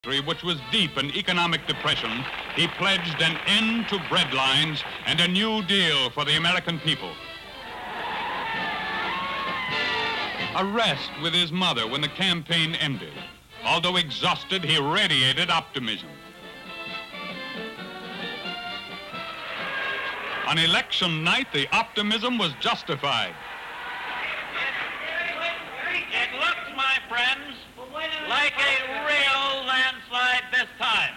which was deep in economic depression, he pledged an end to bread lines and a new deal for the American people. A rest with his mother when the campaign ended. Although exhausted, he radiated optimism. On election night, the optimism was justified. It looks, my friends, like a real landslide this time.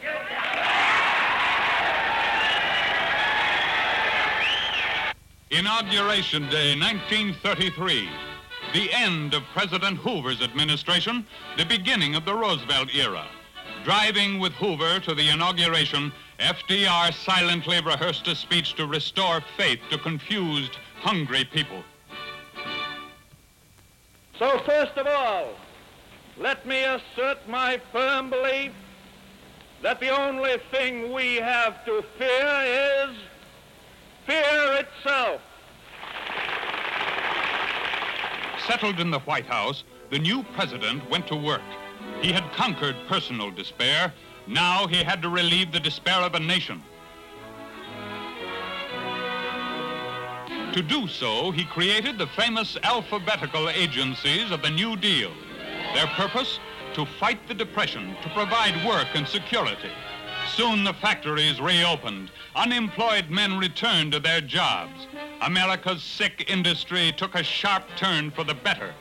Inauguration Day, 1933. The end of President Hoover's administration, the beginning of the Roosevelt era. Driving with Hoover to the inauguration, FDR silently rehearsed a speech to restore faith to confused, hungry people. So first of all, let me assert my firm belief that the only thing we have to fear is fear itself. Settled in the White House, the new president went to work. He had conquered personal despair. Now he had to relieve the despair of a nation. To do so, he created the famous alphabetical agencies of the New Deal. Their purpose? To fight the depression, to provide work and security. Soon the factories reopened. Unemployed men returned to their jobs. America's sick industry took a sharp turn for the better.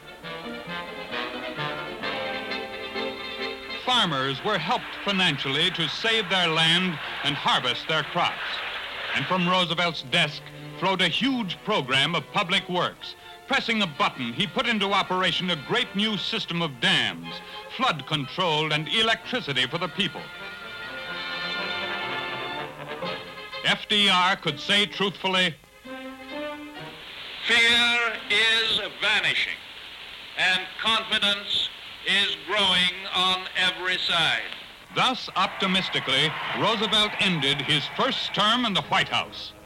Farmers were helped financially to save their land and harvest their crops. And from Roosevelt's desk flowed a huge program of public works. Pressing a button, he put into operation a great new system of dams, flood control, and electricity for the people. FDR could say truthfully, Fear is vanishing, and confidence is growing on every side. thus optimistically, Roosevelt ended his first term in the White House.